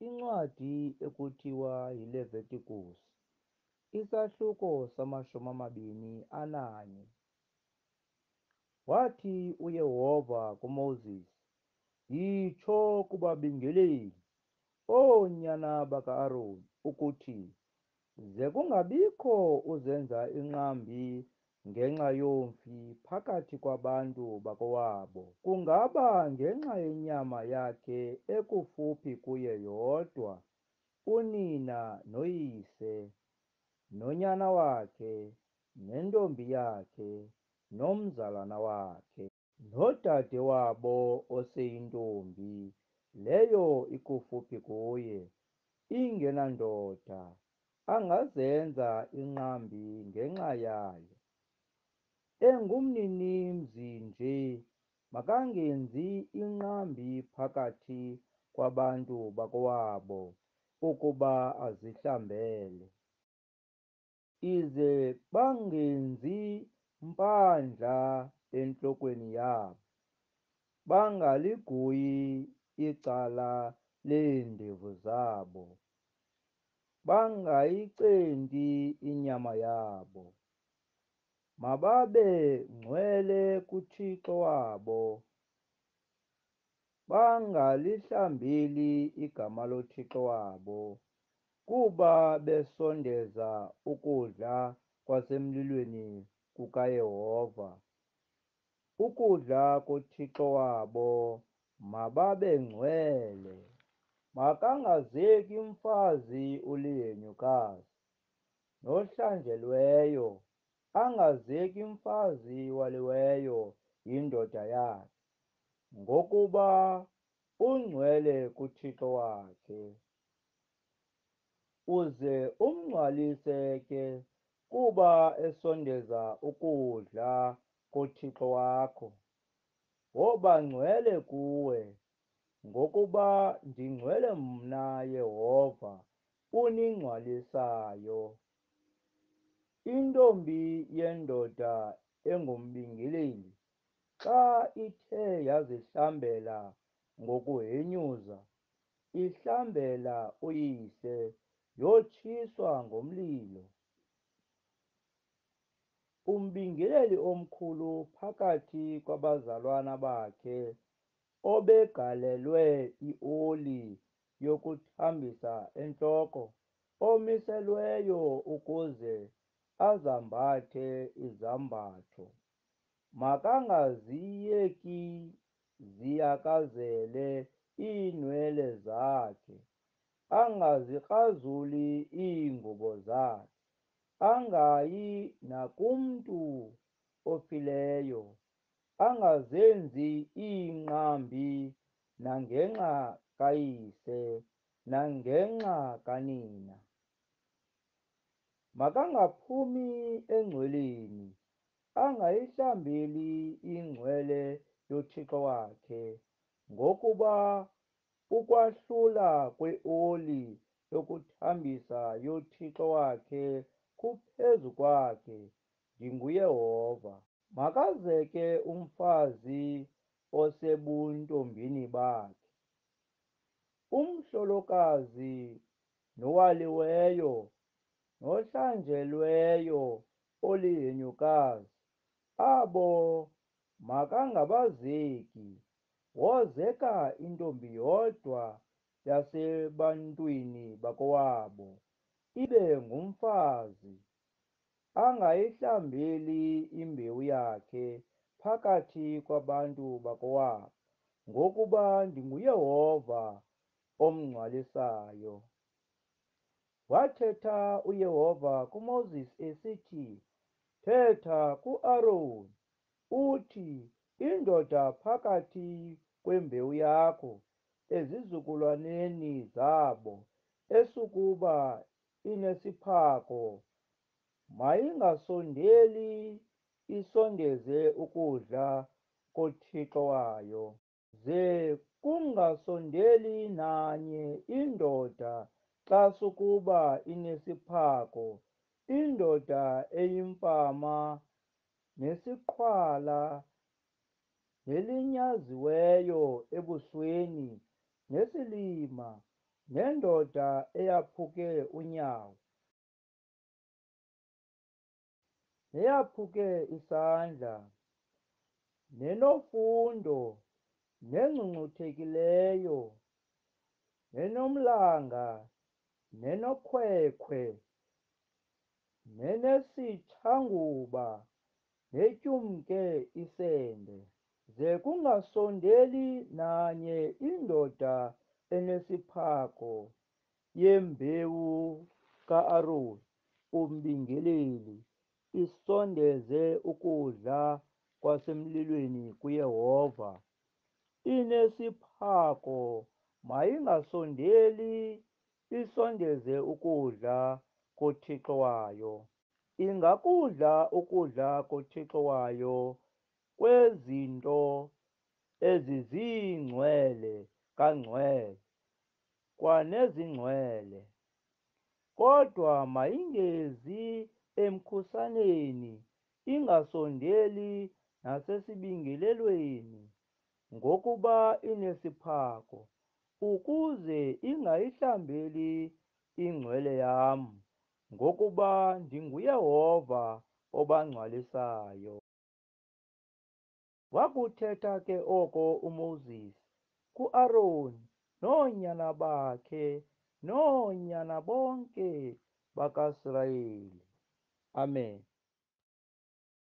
Incwadi ekuthiwa yiLeviticus, isahluko sama-21. Wathi uYehova kuMoses, "Yitsho kubabingeleli, oonyana baka-Aroni, ukuthi ze kungabikho uzenza inqambi ngenxa yomfi phakathi kwabantu bakowabo, kungaba ngenxa yenyama yakhe ekufuphi kuye yodwa, unina noyise, nonyana wakhe, nentombi yakhe, nomzalwana wakhe, nodade wabo oseyintombi, leyo ikufuphi kuye, ingenandoda, angazenza inqambi ngenxa yayo. Engumninimzi nje makangenzi inqambi phakathi kwabantu bakowabo ukuba azihlambele. Ize bangenzi mpandla entlokweni yabo, bangaliguyi icala leendevu zabo, bangayicenti inyama yabo. Mababe ngcwele kuThixo wabo, bangalihlambeli igama loThixo wabo, kuba besondeza ukudla kwasemlilweni kukaYehova, ukudla koThixo wabo. Mababe ngcwele. Makangazeki mfazi uliyenyukazi, nohlanjelweyo angazeki mfazi waliweyo yindoda yakhe, ngokuba ungcwele kuThixo wakhe. Uze umngcwalise ke kuba esondeza ukudla koThixo wakho. Woba ngcwele kuwe, ngokuba ndingcwele mna Yehova uningcwalisayo. Intombi yendoda engumbingeleli xa ithe yazihlambela ngokuhenyuza, ihlambela uyise, yotshiswa ngomlilo. Umbingeleli omkhulu phakathi kwabazalwana bakhe, obegalelwe ioli yokuthambisa entloko, omiselweyo ukuze azambathe izambatho, makangaziyeki ziyakazele iinwele zakhe, angazikrazuli iingubo zakhe, angayi nakumntu ofileyo, angazenzi iinqambi nangenxa kayise nangenxa kanina. Makangaphumi engcweleni, angayihlambeli ingcwele yoThixo wakhe, ngokuba ukwahlula kweoli yokuthambisa yoThixo wakhe kuphezu kwakhe. NdinguYehova. Makazeke umfazi osebuntombini bakhe, umhlolokazi, nowaliweyo, nohlanjelweyo oliyenyukazi, abo makangabazeki. Wozeka intombi yodwa yasebantwini bakowabo, ibe ngumfazi, angayihlambeli imbewu yakhe phakathi kwabantu bakowabo, ngokuba ndinguYehova omngcwalisayo. Wathetha uYehova kuMoses esithi, "Thetha ku-Aroni uthi, indoda phakathi kwembewu yakho, ezizukulwaneni zabo, esukuba inesiphako, mayingasondeli isondeze ukudla koThixo wayo. Ze kungasondeli nanye indoda xa sukuba inesiphako, indoda eyimfama, nesiqhwala, nelinyaziweyo ebusweni, nesilima, nendoda eyaphuke unyawo, neyaphuke isandla, nenofundo, nengcungcuthekileyo, nenomlanga, nenokhwekhwe, nenesithanguba, netyumke isende. Ze kungasondeli nanye indoda enesiphako yembewu ka-Aroni umbingeleli isondeze ukudla kwasemlilweni kuYehova. Inesiphako mayingasondeli isondeze ukudla koThixo wayo. Ingakudla ukudla koThixo wayo kwezinto ezizingcwele kangcwele, kwanezingcwele. Kodwa mayingezi emkhusaneni, ingasondeli nasesibingelelweni ngokuba inesiphako, ukuze ingayihlambeli ingcwele yam, ngokuba ndinguYehova obangcwalisayo. Wakuthetha ke oko uMoses ku-Aroni noonyana bakhe noonyana bonke bakaSirayeli. Amen.